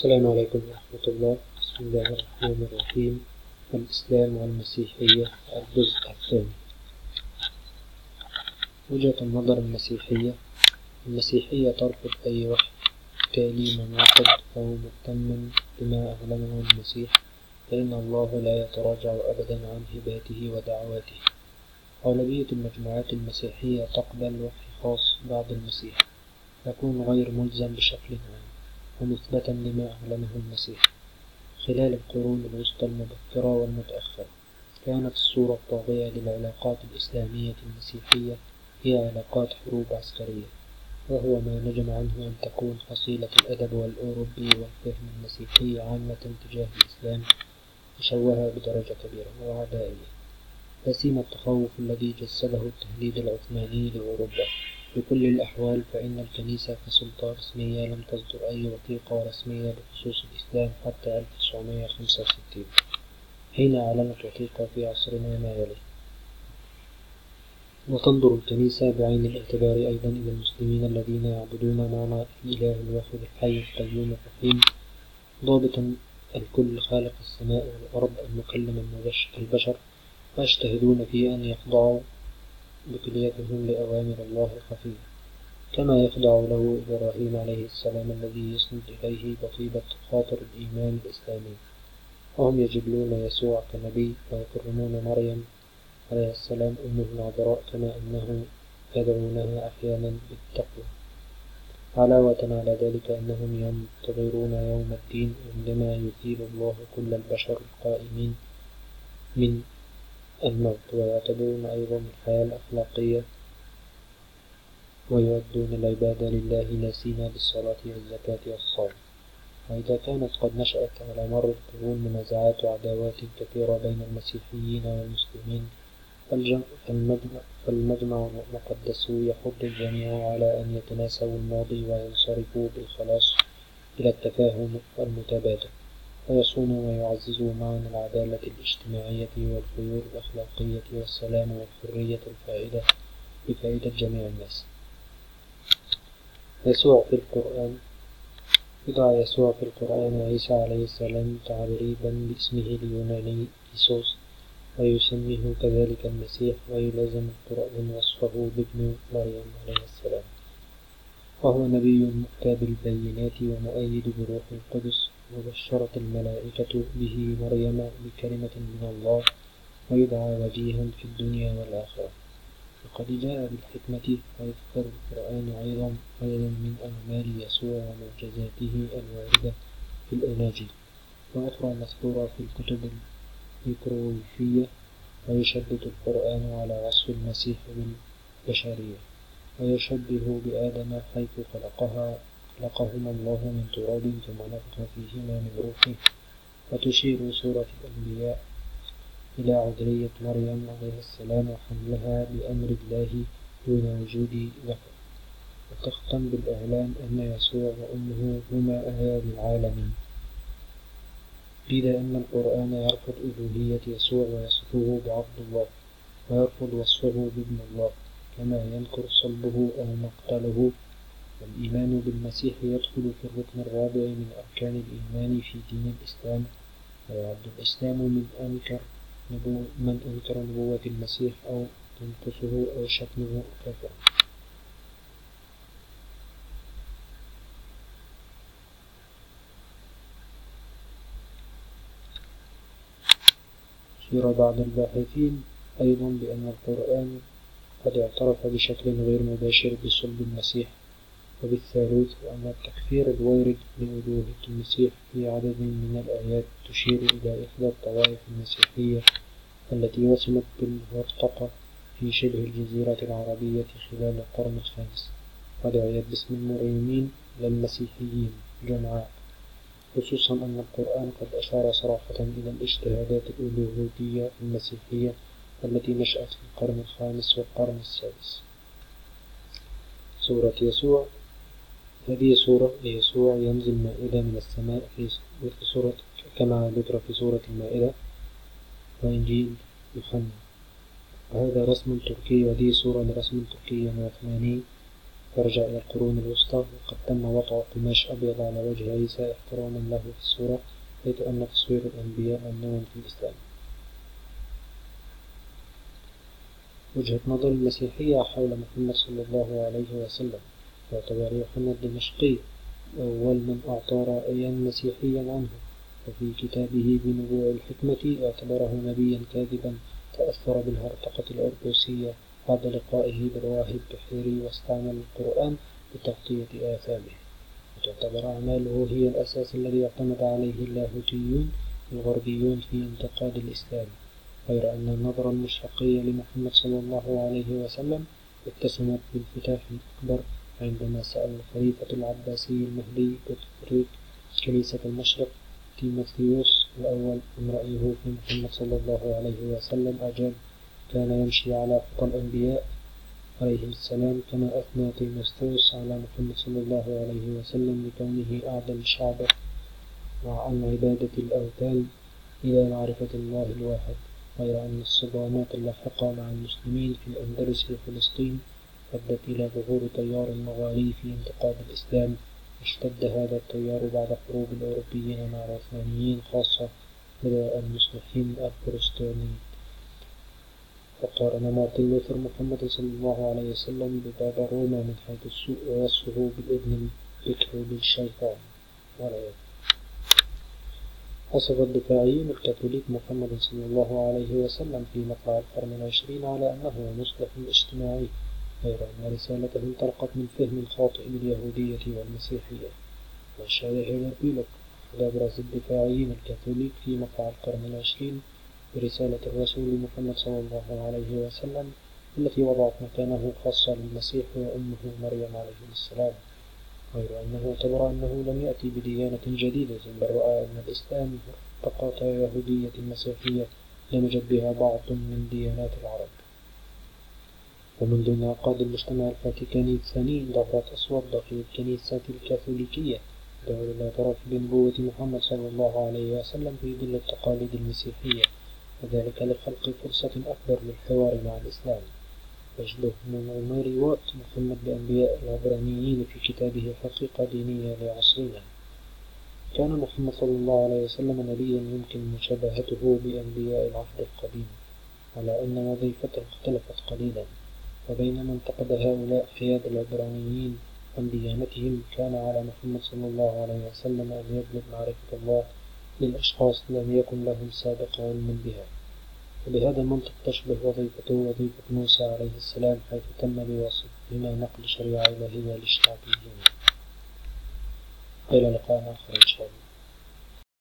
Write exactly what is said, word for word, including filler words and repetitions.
السلام عليكم ورحمة الله. بسم الله الرحمن الرحيم. الإسلام والمسيحية الجزء الثاني. وجهة النظر المسيحية. المسيحية ترفض أي وحي تالي مناقض أو مهتم بما أعلنه المسيح، فإن الله لا يتراجع أبدا عن هباته ودعواته. أغلبية المجموعات المسيحية تقبل وحي خاص بعد المسيح يكون غير ملزم بشكل عام ومثبتا لما أعلنه المسيح. خلال القرون الوسطى المبكرة والمتأخرة كانت الصورة الطاغية للعلاقات الإسلامية المسيحية هي علاقات حروب عسكرية، وهو ما نجم عنه أن تكون حصيلة الأدب والأوروبي والفهم المسيحي عامة تجاه الإسلام مشوهة بدرجة كبيرة وعدائية، لا سيما التخوف الذي جسده التهديد العثماني لأوروبا. في كل الأحوال فإن الكنيسة كسلطة رسمية لم تصدر أي وثيقة رسمية بخصوص الإسلام حتى ألف وتسعمائة وخمسة وستين، حين أعلنت وثيقة في عصرنا ما يلي. وتنظر الكنيسة بعين الاعتبار أيضا إلى المسلمين الذين يعبدون معنى الإله الواحد الحي القيوم الرحيم، ضابطا الكل خالق السماء والأرض المكلم البشر، ويجتهدون في أن يخضعوا بكليتهم لأوامر الله الخفية، كما يخضع له إبراهيم عليه السلام الذي يسند إليه بطيبة خاطر الإيمان الإسلامي. وهم يجبلون يسوع كنبي ويكرمون مريم عليه السلام أمه العذراء، كما أنه يدعونها أحيانا بالتقوى. علاوة على ذلك أنهم ينتظرون يوم الدين عندما يثيب الله كل البشر القائمين من الموت، ويعتبرون أيضا الحياة الأخلاقية ويؤدون العبادة لله ناسين بالصلاة والزكاة والصوم. وإذا كانت قد نشأت على مر القرون منازعات وعداوات كثيرة بين المسيحيين والمسلمين، فالمجمع, فالمجمع المقدس يحض الجميع على أن يتناسوا الماضي وينصرفوا بالخلاص إلى التفاهم والمتبادل، ويصونوا ويعززوا معا العدالة الاجتماعية والخيور الأخلاقية والسلام والحرية الفائدة بفائدة جميع الناس. يسوع في القرآن. يدعى يسوع في القرآن عيسى عليه السلام تعريبا باسمه اليوناني إيسوس، ويسميه كذلك المسيح، ويلازم القرآن وصفه بابن مريم عليه السلام، وهو نبي مؤتى بالبينات ومؤيد بروح القدس، وبشرت الملائكة به مريم بكلمة من الله، ويدعى وجيها في الدنيا والآخرة. وقد جاء بالحكمة، ويذكر القرآن أيضا أيضا من أعمال يسوع ومعجزاته الواردة في الأناجيل، وأخرى مذكورة في الكتب الميكروفية. ويشدد القرآن على وصف المسيح بالبشرية، ويشبه بآدم حيث خلقها خلقهما الله من تراب ثم نفخ فيهما من روحه، وتشير سورة الأنبياء إلى عذرية مريم عليه السلام وحملها بأمر الله دون وجود ذكر، وتختم بالإعلان أن يسوع وأمه هما آية للعالمين. لذا أن القرآن يرفض ألوهية يسوع ويصفه بعبد الله، ويرفض وصفه بابن الله، كما ينكر صلبه أو مقتله. والإيمان بالمسيح يدخل في الركن الرابع من أركان الإيمان في دين الإسلام، ويعد الإسلام من أنكر نبو من أنكر نبوة المسيح أو تنقصه أو شتمه كافرا. أشير بعض الباحثين أيضا بأن القرآن قد اعترف بشكل غير مباشر بصلب المسيح وبالثالوث، وأن التكفير الوارد بألوهية المسيح في عدد من الآيات تشير إلى إحدى الطوائف المسيحية التي وسمت بالهرطقة في شبه الجزيرة العربية خلال القرن الخامس، ودعيت باسم المريمين للمسيحيين جمعاء، خصوصا أن القرآن قد أشار صراحة إلى الاجتهادات الألوهية المسيحية التي نشأت في القرن الخامس والقرن السادس. سورة يسوع. هذه سورة ليسوع ينزل مائدة من السماء في سورة كما ذكر في سورة المائدة وإنجيل يوحنا، وهذا رسم تركي، وهذه سورة لرسم تركي وعثماني يرجع إلى القرون الوسطى، وقد تم وضع قماش أبيض على وجه عيسى احتراما له في الصورة، حيث أن تصوير الأنبياء ممنوع في الإسلام. وجهة نظر المسيحية حول محمد صلى الله عليه وسلم. يعتبر يوحنا الدمشقي أول من أعطى رأيا مسيحيا عنه، وفي كتابه بنبوع الحكمة اعتبره نبيا كاذبا تأثر بالهرطقة الأرثوذكسية بعد لقائه بالراهب بحيري، واستعمل القرآن لتغطية آثامه. وتعتبر أعماله هي الأساس الذي اعتمد عليه اللاهوتيون الغربيون في انتقاد الإسلام، غير أن النظرة المشرقية لمحمد صلى الله عليه وسلم اتسمت بانفتاح أكبر عندما سأل الخليفة العباسي المهدي بطريق كنيسة المشرق تيموثيوس الأول عن رأيه في محمد صلى الله عليه وسلم. أجاب: كان يمشي على خطى الأنبياء عليهم السلام، كما أثنى تيموثيوس على محمد صلى الله عليه وسلم بكونه أعدل شعبه وعن عبادة الأوثان إلى معرفة الله الواحد. غير أن الصدامات اللاحقة مع المسلمين في الأندلس وفلسطين أدت إلى ظهور تيار مغالي في انتقاد الإسلام. اشتد هذا التيار بعد حروب الأوروبيين مع العثمانيين، خاصة لدى المصلحين البروتستانيين. وقارن مارتن لوثر محمد صلى الله عليه وسلم ببابا روما من حيث السوء، ووصفه بالابن البكر بالشيطان. وصف الدفاعيون الكاثوليك محمد صلى الله عليه وسلم في مطلع القرن العشرين على أنه مصلح اجتماعي، غير أن رسالته انطلقت من فهم خاطئ باليهودية والمسيحية. وأشار هيلر بيلوك أحد أبرز الدفاعيين الكاثوليك في مطلع القرن العشرين برسالة الرسول محمد صلى الله عليه وسلم التي وضعت مكانه خاصة للمسيح وأمه مريم عليه السلام، غير أنه اعتبر أنه لم يأتي بديانة جديدة، بل رأى أن الإسلام ارتقى يهودية مسيحية دمجت بها بعض من ديانات العرب. ومنذ انعقاد المجتمع الفاتيكاني الثاني ظهرت أصوات داخل الكنيسة الكاثوليكية تدعو إلى الاعتراف بنبوة محمد صلى الله عليه وسلم في ظل التقاليد المسيحية، وذلك لخلق فرصة أكبر للحوار مع الإسلام. يشبه ماري وات محمد بأنبياء العبرانيين في كتابه حقيقة دينية لعصرنا. كان محمد صلى الله عليه وسلم نبيا يمكن مشابهته بأنبياء العهد القديم، على أن وظيفته اختلفت قليلا. وبينما انتقد هؤلاء حياد العبرانيين عن ديانتهم، كان على محمد صلى الله عليه وسلم أن يطلب معرفة الله للأشخاص لم يكن لهم سابق علم بها. وبهذا المنطق تشبه وظيفته وظيفة موسى عليه السلام، حيث تم بواسطتهما نقل شريعة إلهية للشعب. إلى لقاء آخر إن شاء الله.